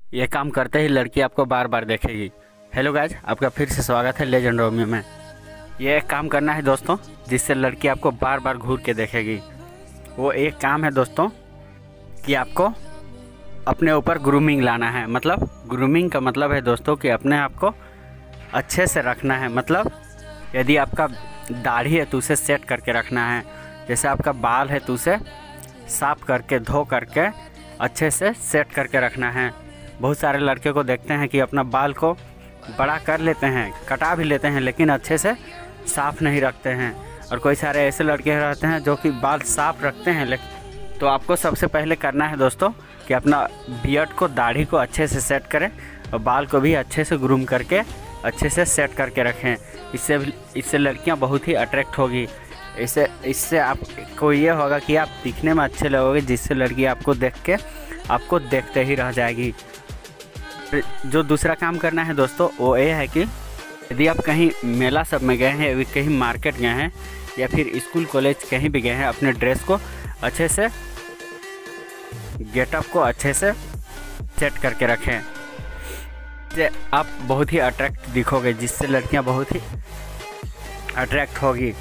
ये काम करते ही लड़की आपको बार बार देखेगी। हेलो गाइज, आपका फिर से स्वागत है लेजेंड रोमियो में। ये एक काम करना है दोस्तों जिससे लड़की आपको बार बार घूर के देखेगी। वो एक काम है दोस्तों कि आपको अपने ऊपर ग्रूमिंग लाना है। मतलब ग्रूमिंग का मतलब है दोस्तों कि अपने आप को अच्छे से रखना है। मतलब यदि आपका दाढ़ी है तो उसे सेट करके रखना है। जैसे आपका बाल है तो उसे साफ करके धो करके अच्छे से सेट करके रखना है। बहुत सारे लड़के को देखते हैं कि अपना बाल को बड़ा कर लेते हैं, कटा भी लेते हैं, लेकिन अच्छे से साफ़ नहीं रखते हैं। और कोई सारे ऐसे लड़के रहते हैं जो कि बाल साफ़ रखते हैं। लेकिन तो आपको सबसे पहले करना है दोस्तों कि अपना बियर्ड को, दाढ़ी को अच्छे से सेट करें और बाल को भी अच्छे से ग्रूम करके अच्छे से सेट करके रखें। इससे लड़कियां बहुत ही अट्रैक्ट होगी। इससे आपको ये होगा कि आप दिखने में अच्छे लगोगे, जिससे लड़की आपको देख के आपको देखते ही रह जाएगी। जो दूसरा काम करना है दोस्तों वो ये है कि यदि आप कहीं मेला सब में गए हैं, यदि कहीं मार्केट गए हैं या फिर स्कूल कॉलेज कहीं भी गए हैं, अपने ड्रेस को अच्छे से, गेटअप को अच्छे से सेट करके रखें। इससे आप बहुत ही अट्रैक्ट दिखोगे, जिससे लड़कियां बहुत ही अट्रैक्ट होगी।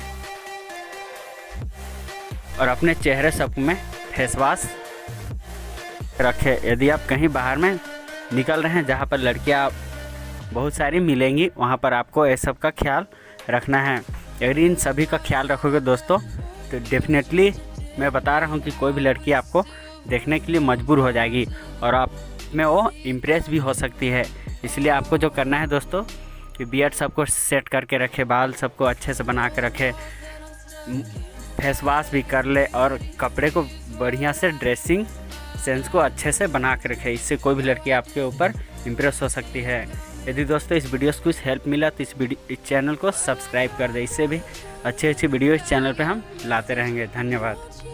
और अपने चेहरे सब में फेस वॉश रखें। यदि आप कहीं बाहर में निकल रहे हैं जहाँ पर लड़कियाँ बहुत सारी मिलेंगी, वहाँ पर आपको ये सब का ख्याल रखना है। यदि इन सभी का ख्याल रखोगे दोस्तों तो डेफिनेटली मैं बता रहा हूँ कि कोई भी लड़की आपको देखने के लिए मजबूर हो जाएगी और आप में वो इम्प्रेस भी हो सकती है। इसलिए आपको जो करना है दोस्तों कि बियर्ड सबको सेट करके रखे, बाल सबको अच्छे से बना के रखे, फेस वॉश भी कर ले और कपड़े को बढ़िया से, ड्रेसिंग सेंस को अच्छे से बना के रखे। इससे कोई भी लड़की आपके ऊपर इम्प्रेस हो सकती है। यदि दोस्तों इस वीडियो से कुछ हेल्प मिला तो इस चैनल को सब्सक्राइब कर दे। इससे भी अच्छी वीडियो इस चैनल पे हम लाते रहेंगे। धन्यवाद।